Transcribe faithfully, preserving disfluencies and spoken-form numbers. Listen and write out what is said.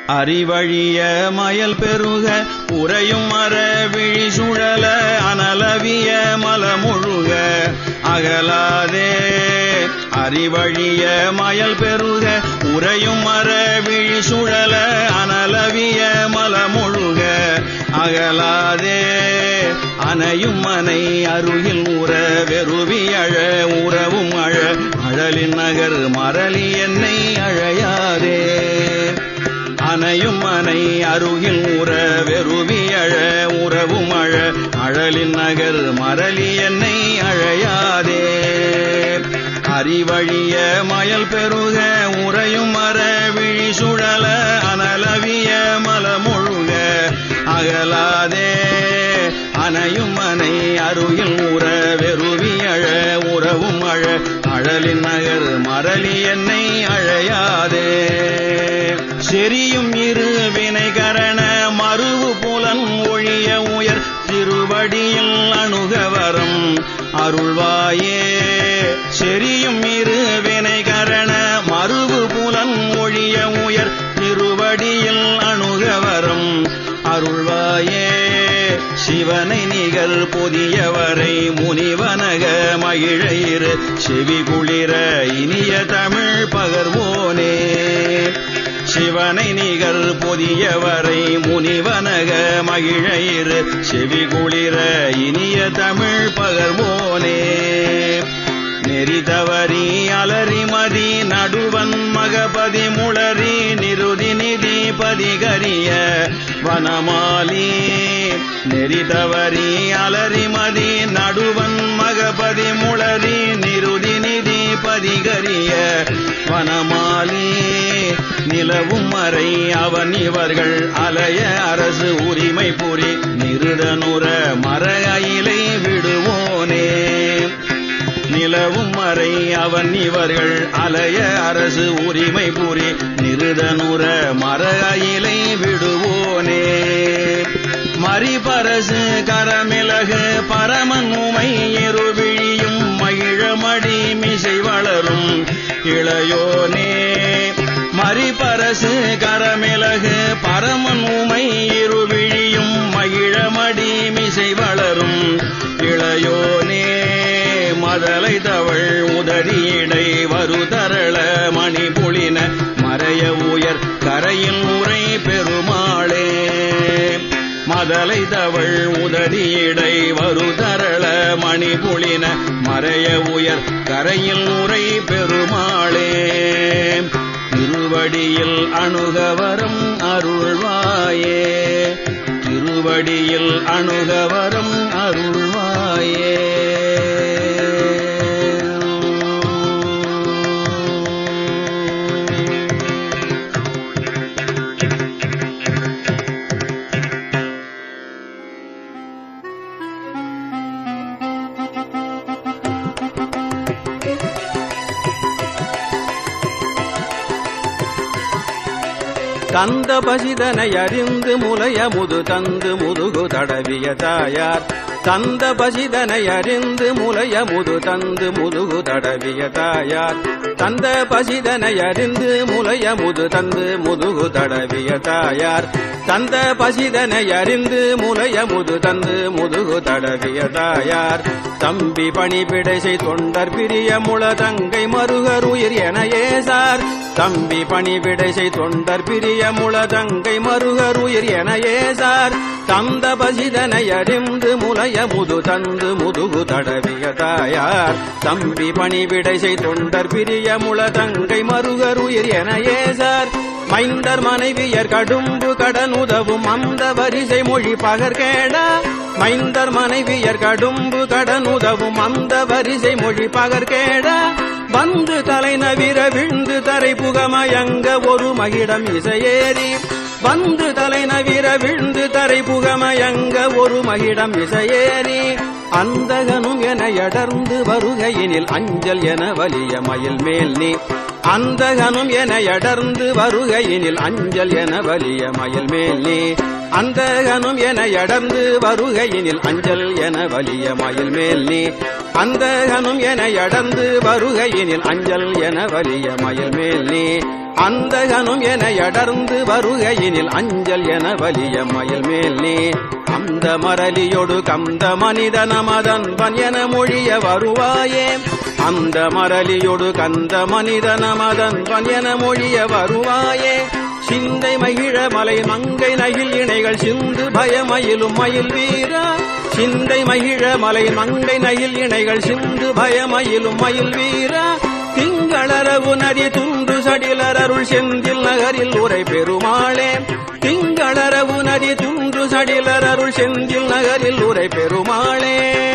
அறிவழிய மயல் பெருக உறையும் மர விழி சுழல அனலவிய மலமுழுக அகலாதே அறிவழிய மயல் பெருக உறையும் மர விழி சுழல அனலவிய மலமுழுக அகலாதே அனையும் மனை அருகில் உற வெறுவி அழ உறவும் அழ அழலின் நகர் மரளி என்னை அழையாதே அனையும் மனை அருகில் உற வெறுவி அழ உறவும் அழ அழலின் நகர் மரளி என்னை அழையாதே அறிவழிய மயல் பெருக உறையும் மர விழி சுழல அனலவிய மலமுழுக அகலாதே அனையும் மனை அருகில் உற வெறுவி அழ உறவும் அழ அழலின் நகர் மரளி என்னை அழையாதே செரியும் இரு வினை கரண மறுவு புலன் ஒழிய உயர் திருவடியில் அணுகவரம் அருள்வாயே செரியும் இரு வினை கரண மறுவு புலன் ஒழிய உயர் திருவடியில் அணுகவரம் அருள்வாயே சிவனை நிகழ் பொதியவரை முனிவனக மகிழையிரு செவி குளிர இனிய தமிழ் பகர்வோனே சிவனை நிகழ் பொதியவரை முனிவனக மகிழையிரு செவி குளிர இனிய தமிழ் பகர்வோனே நெறி தவறி அலறி மதி நடுவன் மகபதி முளரி நிருதி நிதி பதிகரிய வனமாலி நெறி தவறி அலறி மதி நடுவன் மகபதி முளரி நிருதி நிதி பதிகரிய வனமாலி நிலவும் மறை அவன் இவர்கள் அலைய அரசு உரிமை புரி நிருடனுற மறையிலை விடுவோனே நிலவும் மறை அவன் இவர்கள் அலைய அரசு உரிமை புரி நிருடனுற மறையிலை விடுவோனே மறிபரசு கரமிளகு பரமன் உமை இருவிழியும் மகிழமடி மிசை வளரும் இளையோனே மறிபரசு கரமிளகு பரமன் உமை இருவிழியும் மகிழமடி மிசை வளரும் இளையோனே மதலை தவள் உதறியடை வருதரள மணி பொழின மறைய உயர் கரையில் உரை பெருமாளே மதலை தவள் உதறியடை வருதரள மணி பொழின மறைய உயர் கரையில் உரை பெருமாளே திருவடியில் அணுகவரம் அருள்வாயே திருவடியில் அணுகவரம் அருள்வாயே தந்த பசிதனை அறிந்து முலைய முது தந்து முதுகு தடவிய தாயார் தந்த பசிதனை அறிந்து முலைய முது தந்து முதுகு தடவிய தாயார் தந்த பசிதனை அறிந்து முலைய முது தந்து முதுகு தடவிய தாயார் தந்த பசிதனை அறிந்து முலைய முது தந்து முதுகு தடவிய தாயார் தம்பி பணிபிடைசை தொண்டர் பிரிய முள தங்கை மருகர் உயிர் என ஏசார் தம்பி பணிபிடைசை தொண்டர் பிரிய முள தங்கை மருகர் உயிர் என ஏசார் தந்த பசிதனை அறிந்து முலைய முது தந்து முதுகு தடவிய தாயார் தம்பி பணிவிடைசை தொண்டர் பிரிய முள தங்கை மருகர் உயிர் என ஏசார் மைந்தர் மனைவியர் கடும்பு கடன் உதவும் அந்த வரிசை மொழி பகர்கேட மைந்தர் மனைவியர் கடும்பு கடன் உதவும் அந்த வரிசை மொழி பகர்கேட வந்து தலை நவிர விழுந்து தரை புகமயங்க ஒரு மகிடம் இசையேறி வந்து தலை நவிர விழுந்து தரை புகமயங்க ஒரு மகிடம் இசையேறி அந்தகனும் என எடர்ந்து வருகையினில் அஞ்சல் என வலிய மயில் மேல் நீ அந்தகனும் என எடர்ந்து வருகையினில் அஞ்சல் என வலிய மயில் மேல் நீ அந்தகனும் என எடர்ந்து வருகையினில் அஞ்சல் என வலிய மயில் மேல் நீ அந்தகனும் என எடர்ந்து வருகையினில் அஞ்சல் என வலிய மயில் மேல் நீ அந்தகனும் என அடர்ந்து வருகையினில் அஞ்சல் என வலிய மயில் மேல் நீ அந்த மரலியொடு கந்த மனித நமதன்பன் என மொழிய வருவாயே அந்த மரலியொடு கந்த மனித நமதன்பன் என மொழிய வருவாயே சிந்தை மகிழ மலை மங்கை நகில் இணைகள் சிந்து பயமயிலும் மயில் வீரா சிந்தை மகிழ மலை மங்கை நகில் இணைகள் சிந்து பயமயிலும் மயில் வீரா திங்களரவு நதி துன்று சடிலரருள் செந்தில் நகரில் உரை பெருமாளே திங்களரவு நதி துன்று சடிலரருள் செந்தில் நகரில் உரை பெருமாளே